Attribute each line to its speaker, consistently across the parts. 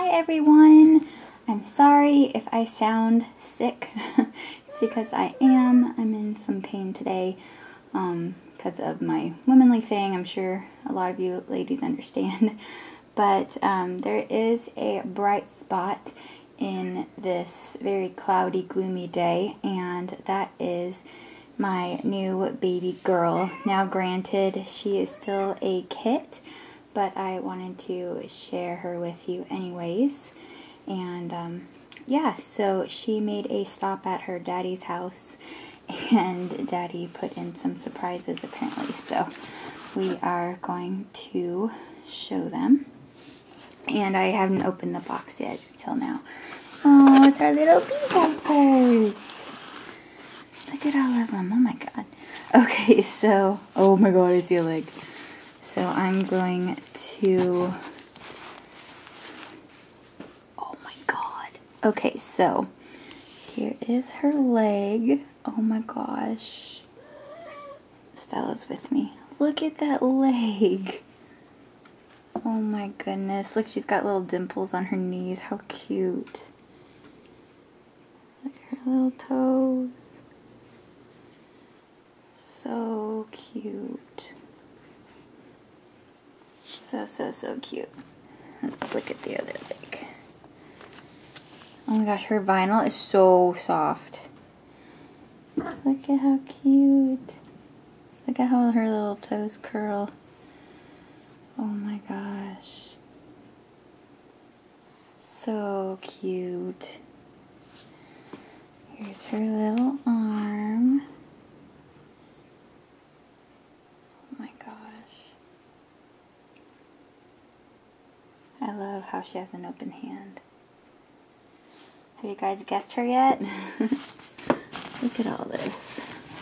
Speaker 1: Hi everyone! I'm sorry if I sound sick. It's because I am. I'm in some pain today because of my womanly thing. I'm sure a lot of you ladies understand. But there is a bright spot in this very cloudy, gloomy day, and that is my new baby girl. Now granted, she is still a kit, but I wanted to share her with you anyways. And yeah, so she made a stop at her daddy's house, and daddy put in some surprises apparently. So we are going to show them. And I haven't opened the box yet till now. Oh, it's our little bee diapers. Look at all of them. Oh my god. Okay, so, oh my god, I see a leg. So I'm going to, oh my god. Okay, so here is her leg. Oh my gosh. Stella's with me. Look at that leg. Oh my goodness. Look, she's got little dimples on her knees. How cute. Look at her little toes. So cute. So cute. Let's look at the other leg. Oh my gosh, her vinyl is so soft. Look at how cute. Look at how her little toes curl. Oh my gosh. So cute. Here's her little arm. Oh my gosh. I love how she has an open hand. Have you guys guessed her yet? Look at all this.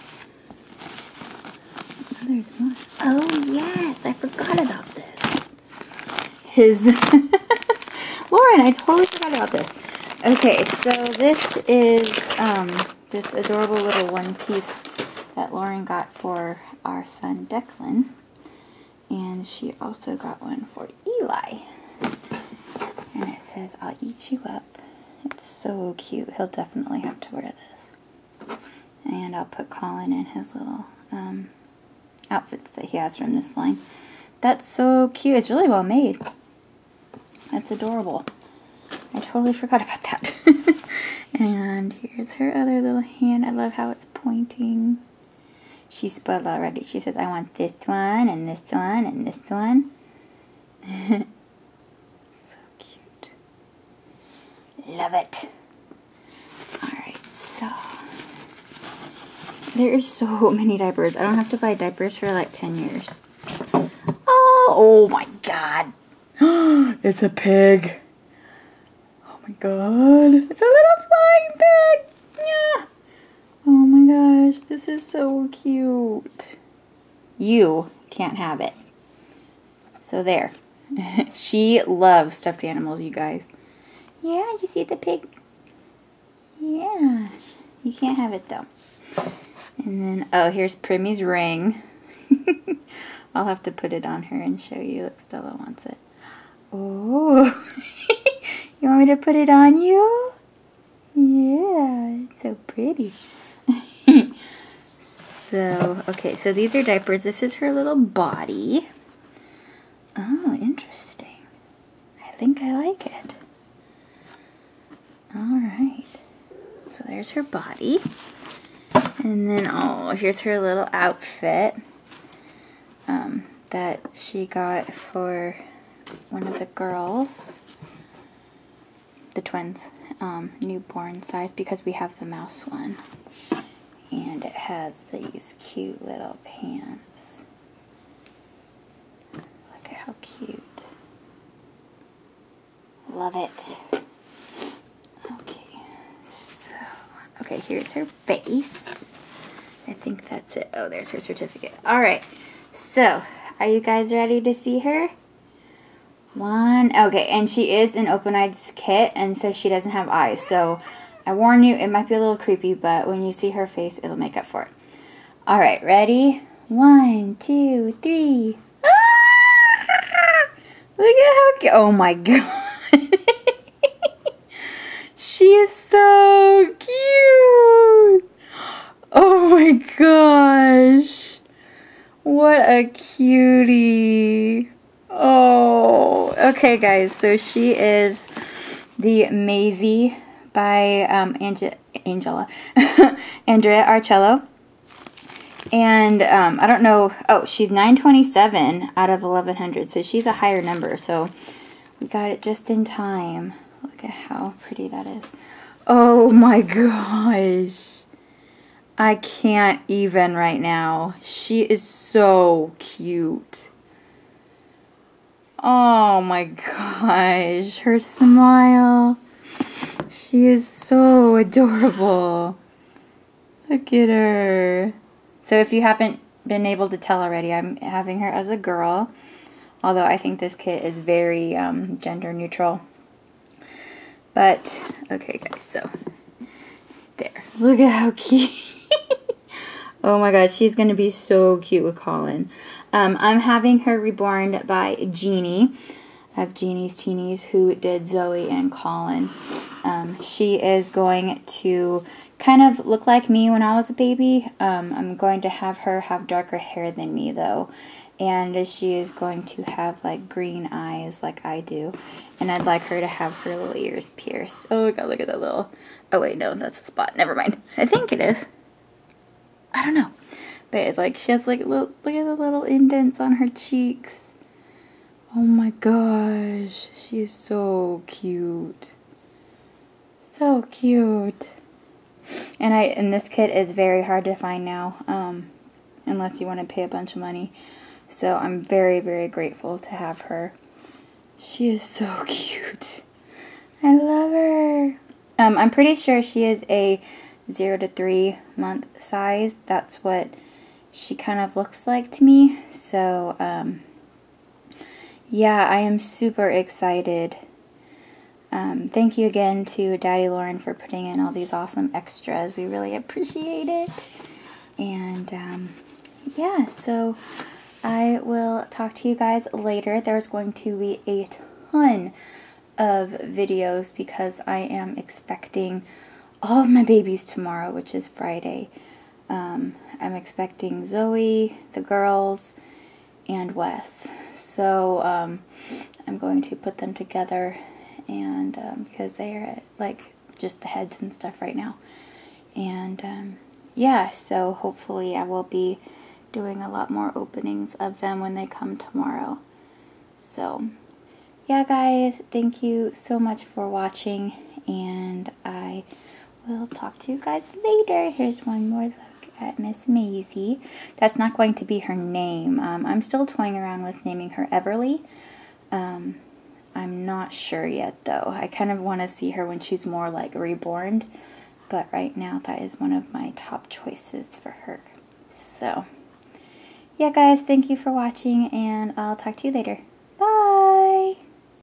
Speaker 1: Oh, there's more. Oh yes, I forgot about this. Lauren, I totally forgot about this. Okay, so this is this adorable little one piece that Lauren got for our son Declan. And she also got one for Eli. And it says, "I'll eat you up." It's so cute. He'll definitely have to wear this. And I'll put Colin in his little outfits that he has from this line. That's so cute. It's really well made. That's adorable. I totally forgot about that. And here's her other little hand. I love how it's pointing. She's spoiled already. She says, "I want this one, and this one, and this one." So cute. Love it. Alright, so there is so many diapers. I don't have to buy diapers for like 10 years. Oh my god. It's a pig. Oh my god. It's a little flying pig. Yeah. Oh my gosh, this is so cute. You can't have it. So there. She loves stuffed animals, you guys. Yeah, you see the pig? Yeah. You can't have it though. And then, oh, here's Primmy's ring. I'll have to put it on her and show you. Look, Stella wants it. Oh. You want me to put it on you? Yeah, it's so pretty. So, okay, so these are diapers. This is her little body. Oh, interesting. I think I like it. Alright. So there's her body. And then, oh, here's her little outfit that she got for one of the girls. The twins. Newborn size, because we have the mouse one. And it has these cute little pants. Look at how cute. Love it. Okay, so, okay, here's her face. I think that's it. Oh, there's her certificate. Alright, so, are you guys ready to see her? One, okay, and she is an open-eyed kit, and so she doesn't have eyes, so I warn you, it might be a little creepy, but when you see her face, it'll make up for it. Alright, ready? 1, 2, 3. Ah! Look at how cute. Oh my god. a cutie. Oh, okay, guys. So she is the Maisie by Angela Andrea Arcello. And I don't know. Oh, she's 927 out of 1100. So she's a higher number. So we got it just in time. Look at how pretty that is. Oh my gosh. I can't even right now. She is so cute. Oh my gosh. Her smile. She is so adorable. Look at her. So if you haven't been able to tell already, I'm having her as a girl. Although I think this kit is very gender neutral. But, okay guys, so there. Look at how cute. Oh my gosh, she's going to be so cute with Colin. I'm having her reborn by Jeannie of Jeannie's Teenies, who did Zoe and Colin. She is going to kind of look like me when I was a baby. I'm going to have her have darker hair than me though. And she is going to have like green eyes like I do. And I'd like her to have her little ears pierced. Oh god, look at that little... Oh wait, no, that's a spot. Never mind. I think it is. I don't know. But it's like, she has like, look at the little indents on her cheeks. Oh my gosh. She is so cute. So cute. And this kit is very hard to find now. Unless you want to pay a bunch of money. So I'm very, very grateful to have her. She is so cute. I love her. I'm pretty sure she is a 0 to 3 month size. That's what she kind of looks like to me. So, yeah, I am super excited. Thank you again to Daddy Lauren for putting in all these awesome extras. We really appreciate it. And, yeah, so I will talk to you guys later. There's going to be a ton of videos because I am expecting all of my babies tomorrow, which is Friday. I'm expecting Zoe, the girls, and Wes. So I'm going to put them together, and because they are like just the heads and stuff right now. And yeah, so hopefully I will be doing a lot more openings of them when they come tomorrow. So yeah guys, thank you so much for watching, and I will talk to you guys later. Here's one more look at Miss Maisie. That's not going to be her name. I'm still toying around with naming her Everly. I'm not sure yet though. I kind of want to see her when she's more like reborn, but right now that is one of my top choices for her. So yeah guys, thank you for watching, and I'll talk to you later.